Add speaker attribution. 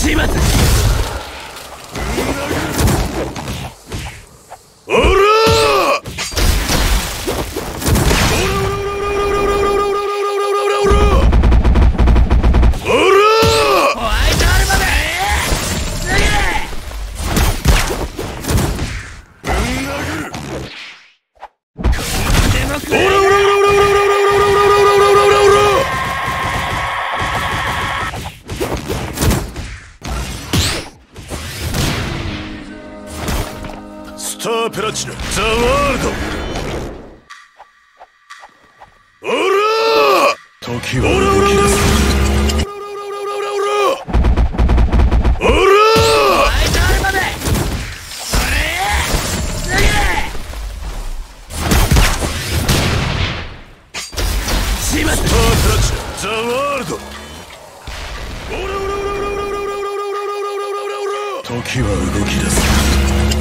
Speaker 1: スタープラチナザワールド。おらー、時は動き出す。おらー、スタープラチナザワールド。時は動き出す。